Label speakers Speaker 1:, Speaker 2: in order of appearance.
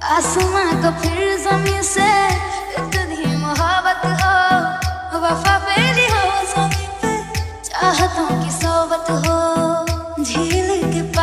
Speaker 1: आसमां को फिर ज़मीं से इतनी मोहब्बत हो, वफा मेरी हो ज़मीं पे, चाहतों की सोबत हो।